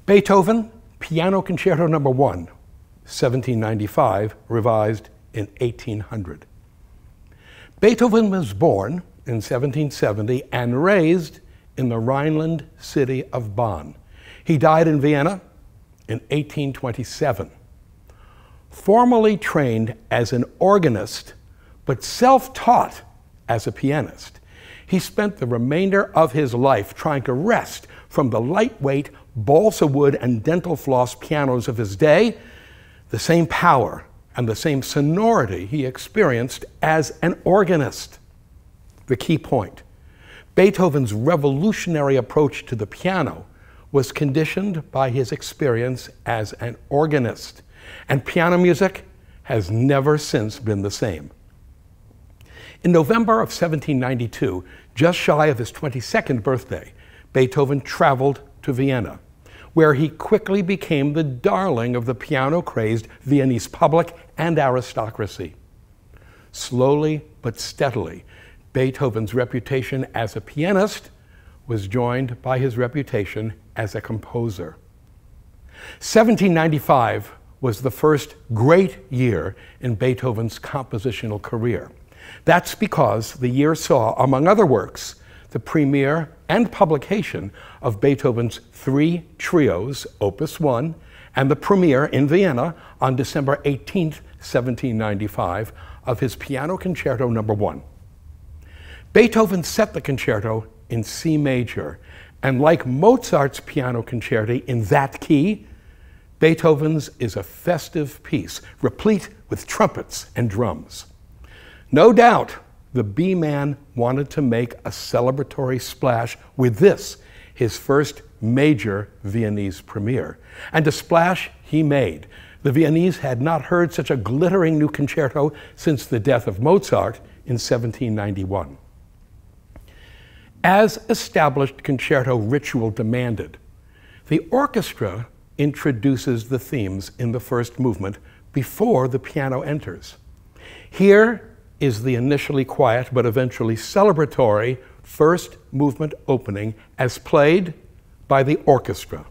Beethoven Piano Concerto No. 1, 1795, revised in 1800. Beethoven was born in 1770 and raised in the Rhineland city of Bonn. He died in Vienna in 1827. Formally trained as an organist, but self-taught as a pianist, he spent the remainder of his life trying to wrest from the lightweight balsa wood and dental floss pianos of his day the same power and the same sonority he experienced as an organist. The key point: Beethoven's revolutionary approach to the piano was conditioned by his experience as an organist, and piano music has never since been the same. In November of 1792, just shy of his 22nd birthday, Beethoven traveled to Vienna, where he quickly became the darling of the piano-crazed Viennese public and aristocracy. Slowly but steadily, Beethoven's reputation as a pianist was joined by his reputation as a composer. 1795 was the first great year in Beethoven's compositional career. That's because the year saw, among other works, the premiere and publication of Beethoven's 3 trios, Opus 1, and the premiere in Vienna on December 18, 1795, of his Piano Concerto No. 1. Beethoven set the concerto in C major, and like Mozart's piano concerti in that key, Beethoven's is a festive piece, replete with trumpets and drums. No doubt, the B-man wanted to make a celebratory splash with this, his first major Viennese premiere. And a splash he made. The Viennese had not heard such a glittering new concerto since the death of Mozart in 1791. As established concerto ritual demanded, the orchestra introduces the themes in the first movement before the piano enters. Here is the initially quiet but eventually celebratory first movement opening as played by the orchestra.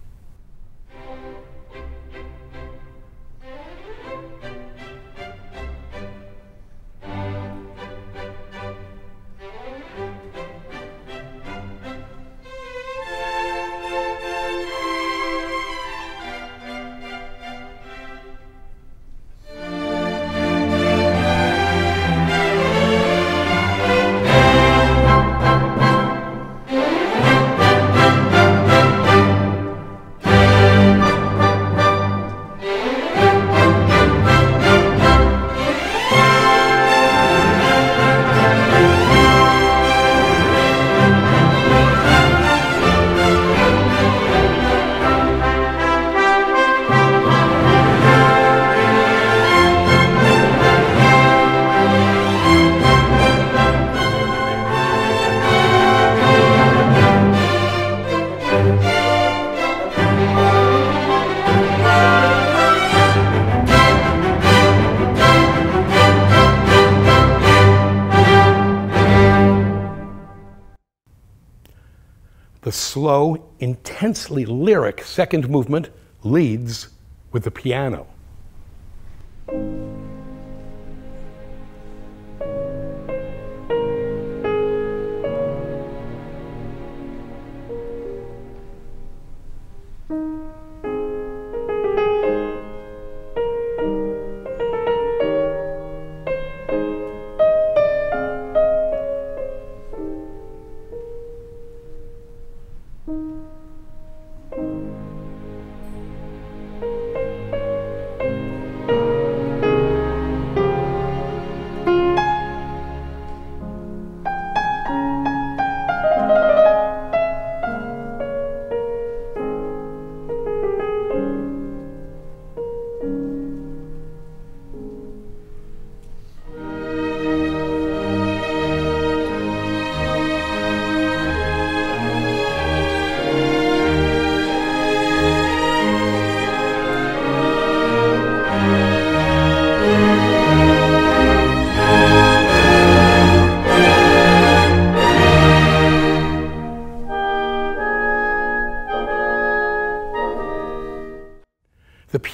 The slow, intensely lyric second movement leads with the piano.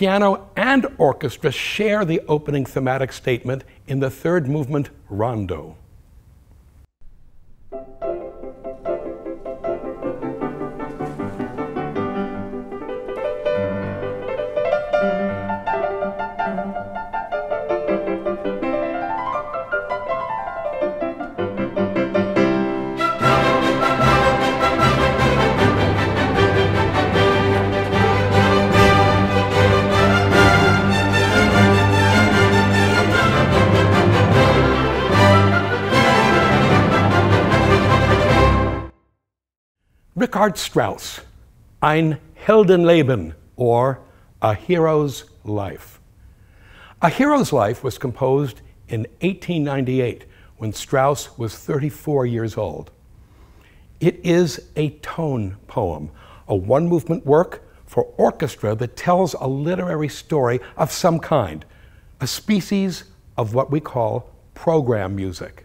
piano and orchestra share the opening thematic statement in the third movement, Rondo. Richard Strauss, Ein Heldenleben, or A Hero's Life. A Hero's Life was composed in 1898 when Strauss was 34 years old. It is a tone poem, a one-movement work for orchestra that tells a literary story of some kind, a species of what we call program music.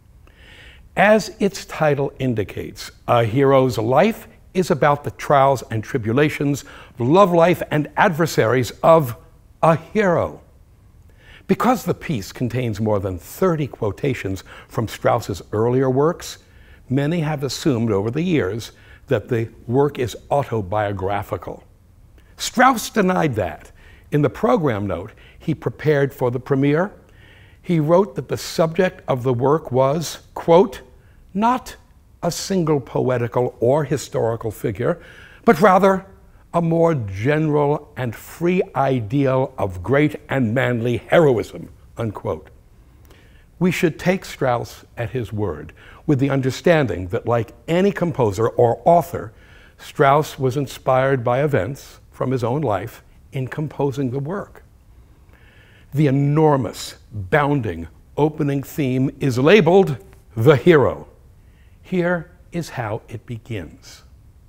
As its title indicates, A Hero's Life is about the trials and tribulations, love life, and adversaries of a hero. Because the piece contains more than 30 quotations from Strauss's earlier works, many have assumed over the years that the work is autobiographical. Strauss denied that. In the program note he prepared for the premiere, he wrote that the subject of the work was, quote, not a single poetical or historical figure, but rather a more general and free ideal of great and manly heroism, unquote. We should take Strauss at his word, with the understanding that, like any composer or author, Strauss was inspired by events from his own life in composing the work. The enormous, bounding opening theme is labeled The Hero. Here is how it begins.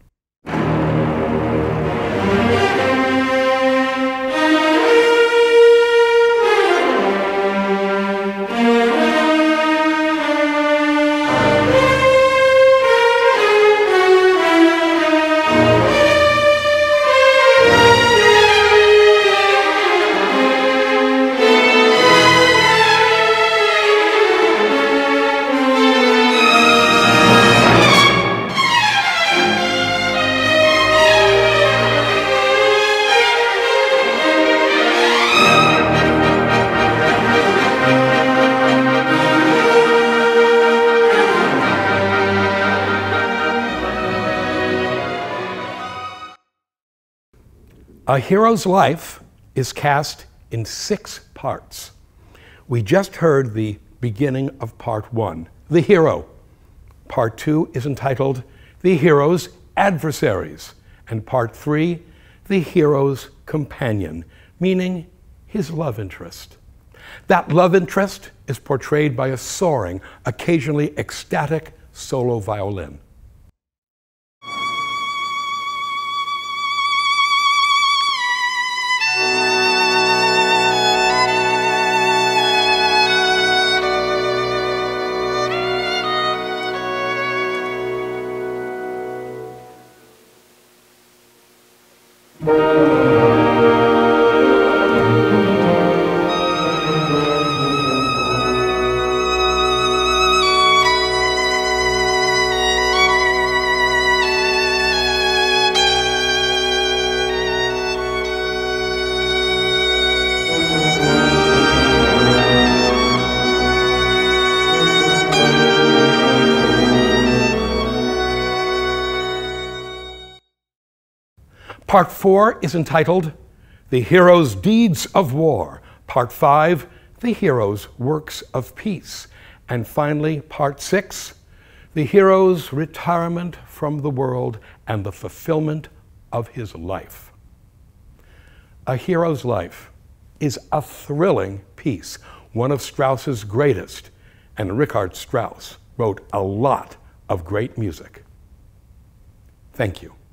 A Hero's Life is cast in 6 parts. We just heard the beginning of part 1, The Hero. Part 2 is entitled The Hero's Adversaries, and part 3, The Hero's Companion, meaning his love interest. That love interest is portrayed by a soaring, occasionally ecstatic solo violin. Part 4 is entitled The Hero's Deeds of War. Part 5, The Hero's Works of Peace. And finally, Part 6, The Hero's Retirement from the World and the Fulfillment of His Life. A Hero's Life is a thrilling piece, one of Strauss's greatest, and Richard Strauss wrote a lot of great music. Thank you.